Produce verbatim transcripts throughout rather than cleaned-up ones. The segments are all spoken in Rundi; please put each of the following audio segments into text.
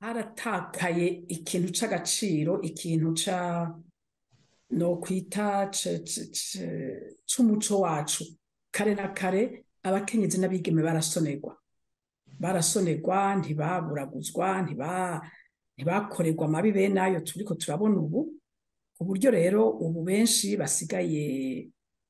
haratakaye ikintu c'agaciro, ikintu ca no kwita c'umuco wacu. Kare na kare abakenyezi n'abigeme barasonerwa barasonerwa ntibaburaguzwa ntibakorerwa amabi bene ayo turiko turabona ubu, ku buryo rero ubu benshi basigaye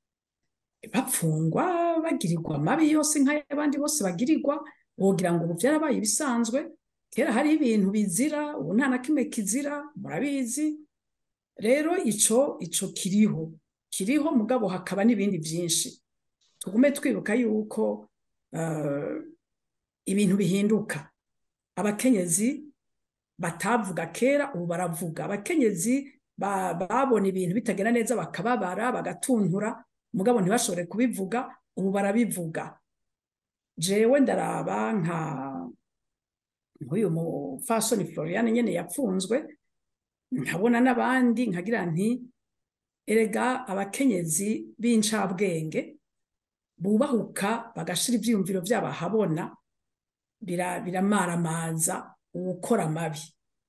bapfungwa bagirirwa amabi yose nk'ay'abandi bose bagirirwa, wogira ngo ubu vyarabaye ibisanzwe. Kera hari ibintu bizira, ubu nta na kimwe kizira, murabizi. Rero ico ico kiriho kiriho mugabo hakaba n'ibindi vyinshi. Tugume twibuka yuko uh, ibintu bihinduka. Abakenyezi batavuga kera ubu baravuga. Abakenyezi babona ibintu bitagenda neza bakababara bagatuntura mugabo ntibashobore kubivuga, ubu barabivuga. Jewe ndaraba nka nk'uyu mupfasoni Floriane nyene yapfunzwe, nkabona n'abandi nkagira nti erega abakenyezi b'incabwenge bubahuka bagashira ivyiyumviro vyabo ahabona, biramaramaza uwukora amabi.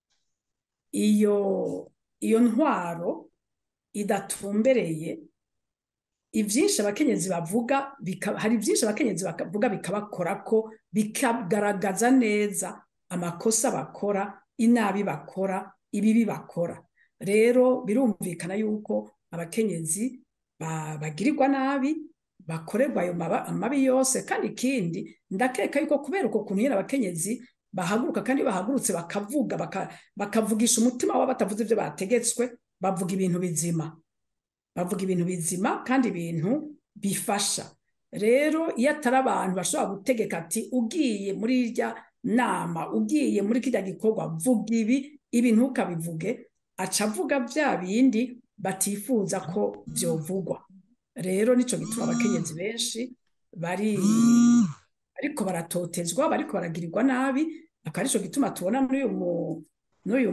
Iyo iyo ntwaro idatumbereye, ivyinshi abakenyezi bavuga, hari vyinshi abakenyezi bavuga bikabakorako, bikagaragaza neza amakosa bakora, inabi bakora, ibibi bakora. Rero birumvikana yuko abakenyezi bagirirwa nabi, bakorerwa ayo amabi yose. Kandi ikindi ndakeka yuko kubera uko kuntu nyene abakenyezi bahaguruka, kandi bahagurutse bakavuga bakavugisha umutima wabo, batavuze ivyo bategetswe, bavuga ibintu bizima bavuga ibintu bizima kandi ibintu bifasha. Rero iyo atari abantu bashobora gutegeka ati ugiye muri irya nama, ugiye muri kirya gikorwa vuga ibi ibi ntukabivuge, aca avuga vya bindi batifuza ko vyovugwa. Rero nico gituma abakenyezi benshi bari ariko baratotezwa, bariko baragirirwa nabi. Akarico gituma tubona n'uyu n'uyu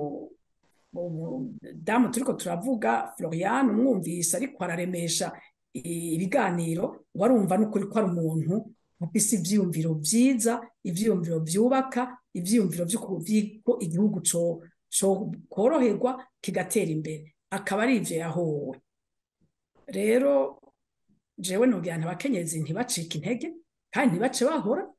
damu turiko turavuga Floriane, umwumvise ariko araremesha ibiganiro, warumva n'ukuri ko ari umuntu ufise ivyiyumviro vyiza, ivyiyumviro vyubaka, ivyiyumviro vy'uko igihugu co koroherwa kigatera imbere, akaba ari ivyo yahowe. Rero jewe nogira nti abakenyezi ntibacike intege kandi ntibace bahora,